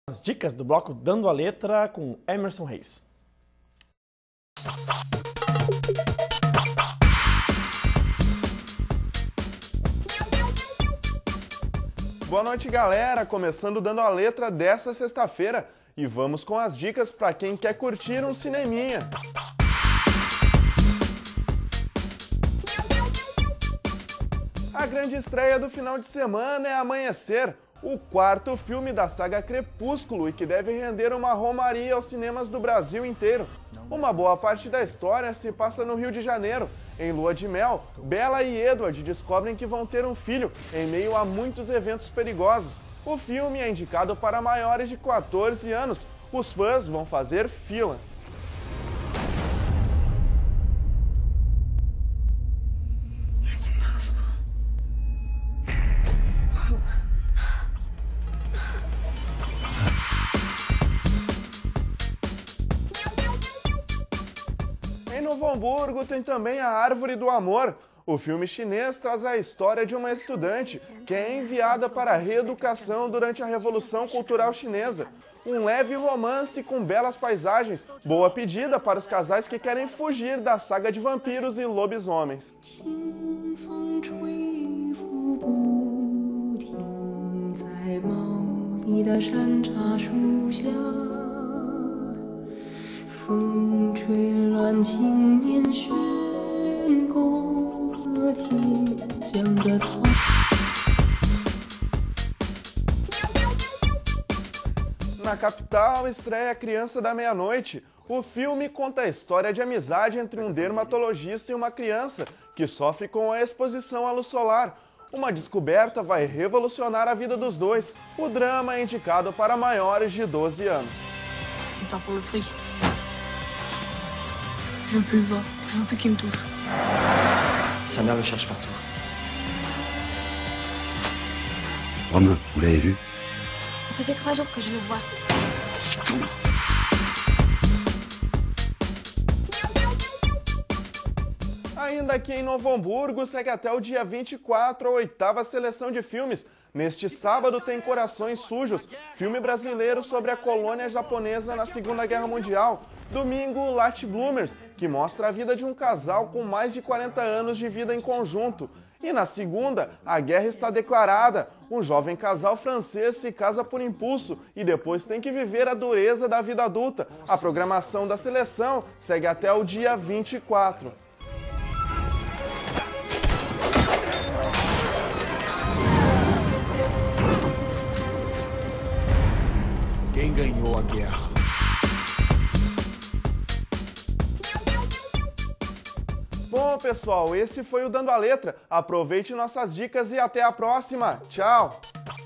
As dicas do bloco Dando a Letra com Emerson Reis. Boa noite, galera! Começando Dando a Letra dessa sexta-feira e vamos com as dicas para quem quer curtir um cineminha. A grande estreia do final de semana é Amanhecer, o quarto filme da saga Crepúsculo e que deve render uma romaria aos cinemas do Brasil inteiro. Uma boa parte da história se passa no Rio de Janeiro. Em lua de mel, Bella e Edward descobrem que vão ter um filho em meio a muitos eventos perigosos. O filme é indicado para maiores de 14 anos. Os fãs vão fazer fila. Em Novo Hamburgo tem também a Árvore do Amor. O filme chinês traz a história de uma estudante que é enviada para a reeducação durante a Revolução Cultural Chinesa. Um leve romance com belas paisagens, boa pedida para os casais que querem fugir da saga de vampiros e lobisomens. Na capital, estreia Criança da Meia-Noite. O filme conta a história de amizade entre um dermatologista e uma criança que sofre com a exposição à luz solar. Uma descoberta vai revolucionar a vida dos dois. O drama é indicado para maiores de 12 anos. Je pars pour le fric. Je veux plus le voir, je veux plus qu'il me touche. Sa mère le cherche partout. Romain, vous l'avez vu? Ça fait 3 jours que je le vois. Ainda aqui em Novo Hamburgo, segue até o dia 24 a 8ª seleção de filmes. Neste sábado tem Corações Sujos, filme brasileiro sobre a colônia japonesa na Segunda Guerra Mundial. Domingo, Lat Bloomers, que mostra a vida de um casal com mais de 40 anos de vida em conjunto. E na segunda, A Guerra Está Declarada. Um jovem casal francês se casa por impulso e depois tem que viver a dureza da vida adulta. A programação da seleção segue até o dia 24. Quem ganhou a guerra? Bom, pessoal, esse foi o Dando a Letra. Aproveite nossas dicas e até a próxima. Tchau!